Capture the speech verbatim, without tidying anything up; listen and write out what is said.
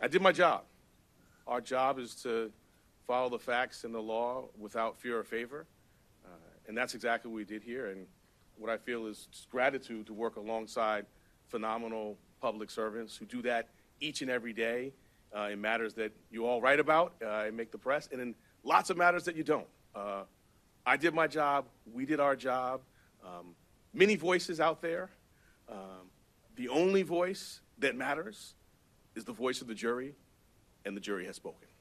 I did my job. Our job is to follow the facts and the law without fear or favor, uh, and that's exactly what we did here. And what I feel is just gratitude to work alongside phenomenal public servants who do that each and every day uh, in matters that you all write about uh, and make the press, and in lots of matters that you don't. Uh, I did my job. We did our job. Um, many voices out there. Um, the only voice that matters is the voice of the jury, and the jury has spoken.